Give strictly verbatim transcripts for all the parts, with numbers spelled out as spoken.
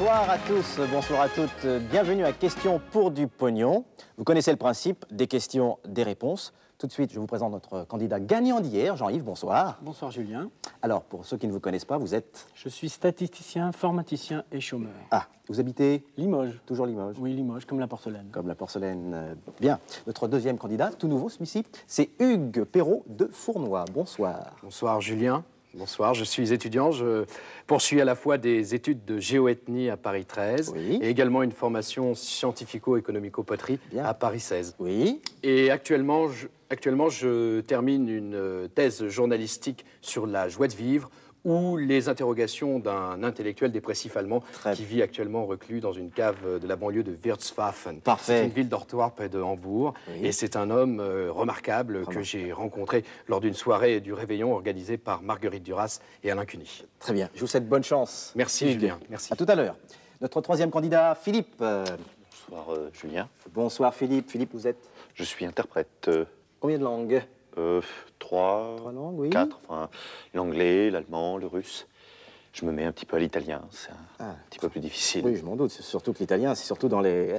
Bonsoir à tous, bonsoir à toutes. Bienvenue à Questions pour du pognon. Vous connaissez le principe, des questions, des réponses. Tout de suite, je vous présente notre candidat gagnant d'hier, Jean-Yves, bonsoir. Bonsoir Julien. Alors, pour ceux qui ne vous connaissent pas, vous êtes... Je suis statisticien, informaticien et chômeur. Ah, vous habitez Limoges. Toujours Limoges. Oui, Limoges, comme la porcelaine. Comme la porcelaine. euh, Bien. Notre deuxième candidat, tout nouveau celui-ci, c'est Hugues Perrault de Fournois. Bonsoir. Bonsoir Julien. Bonsoir, je suis étudiant. Je poursuis à la fois des études de géoethnie à Paris treize Oui. et également une formation scientifico-économico-poterie Bien. à Paris seize. Oui. Et actuellement je, actuellement, je termine une thèse journalistique sur la joie de vivre ou les interrogations d'un intellectuel dépressif allemand Très qui vit actuellement reclus dans une cave de la banlieue de Wirtswaffen. Parfait. C'est une ville dortoir près de Hambourg. Oui. Et c'est un homme euh, remarquable Remarquable. que j'ai rencontré lors d'une soirée du Réveillon organisée par Marguerite Duras et Alain Cuny. Très bien. Je vous souhaite bonne chance. Merci Hugues. Julien. Merci. À tout à l'heure. Notre troisième candidat, Philippe. Euh, Bonsoir euh, Julien, bonsoir Philippe. Philippe, vous êtes je suis interprète. Euh, combien de langues? euh, trois, Trois langues, oui. quatre, enfin, l'anglais, l'allemand, le russe. Je me mets un petit peu à l'italien, c'est un Ah. petit peu plus difficile. Oui, je m'en doute. C'est surtout que l'italien, c'est surtout dans les...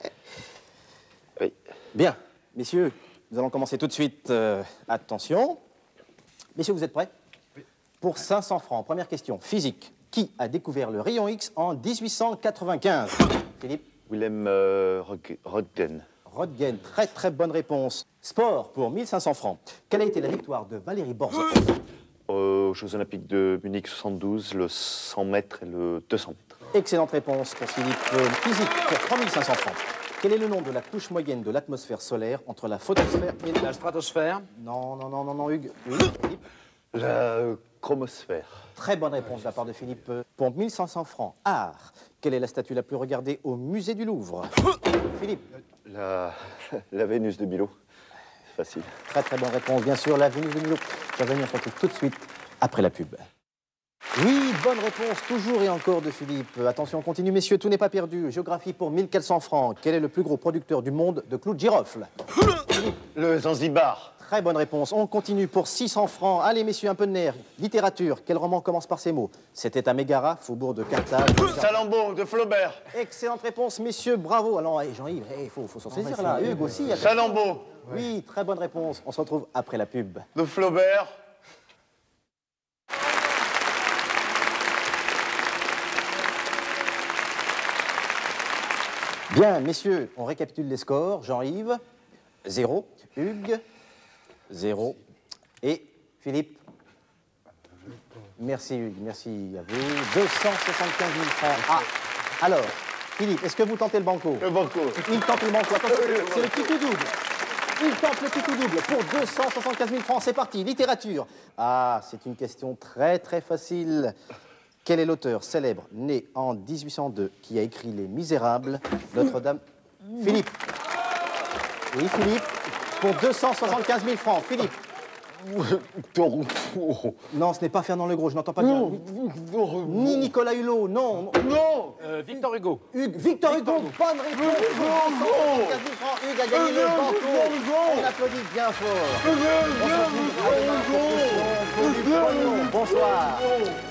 Oui. Bien, messieurs, nous allons commencer tout de suite. Euh, attention. Messieurs, vous êtes prêts? Oui. Pour cinq cents francs, première question. Physique. Qui a découvert le rayon X en mille huit cent quatre-vingt-quinze? Philippe? Willem euh, Rog- Röntgen. Röntgen, très très bonne réponse. Sport, pour mille cinq cents francs. Quelle a été la victoire de Valérie Borzov? Euh, aux Jeux Olympiques de Munich soixante-douze, le cent mètres et le deux cents mètres. Excellente réponse pour Philippe. Euh, Physique, pour trois mille cinq cents francs. Quel est le nom de la couche moyenne de l'atmosphère solaire entre la photosphère et la... La stratosphère. Non, non, non, non, non, Hugues. Oui, Philippe. La euh, chromosphère. Très bonne réponse de la part de Philippe. Pour mille cinq cents francs, art. Quelle est la statue la plus regardée au musée du Louvre? Philippe. La, la Vénus de Milo. C'est facile. Très très bonne réponse, bien sûr, la Vénus de Milo. Je vais venir se retrouve tout de suite après la pub. Oui, bonne réponse, toujours et encore de Philippe. Attention, on continue, messieurs, tout n'est pas perdu. Géographie pour mille quatre cents francs. Quel est le plus gros producteur du monde de clous de girofle? Le Zanzibar. Très bonne réponse. On continue pour six cents francs. Allez, messieurs, un peu de nerfs. Littérature. Quel roman commence par ces mots? C'était à Mégara, faubourg de Carthage. Salammbô de Flaubert. Excellente réponse, messieurs. Bravo. Alors, hey, Jean-Yves, il faut, faut s'en saisir là. Hugues aussi. attention. Salammbô Oui, très bonne réponse. On se retrouve après la pub. de Flaubert. Bien, messieurs, on récapitule les scores. Jean-Yves, zéro. Hugues, zéro. Et Philippe? Merci Hugues, merci à vous. deux cent soixante-quinze mille francs. Ah, alors, Philippe, est-ce que vous tentez le banco? Le banco. Il tente le banco. Attention, c'est le petit double. Il tente le petit double pour deux cent soixante-quinze mille francs. C'est parti. Littérature. Ah, c'est une question très très facile. Quel est l'auteur célèbre, né en mille huit cent deux, qui a écrit Les Misérables, Notre-Dame? Philippe. Oui, Philippe. Pour deux cent soixante-quinze mille francs. Philippe. Non, ce n'est pas Fernand Legros, je n'entends pas bien. Ni Nicolas Hulot, non. Non. Euh, Victor Hugo. Hugues, Victor Hugo, bonne réponse. deux cent soixante-quinze mille francs. Hugues a gagné le banco. On applaudit bien fort. On se retrouve avec la proposition pour du pognon. Bonsoir.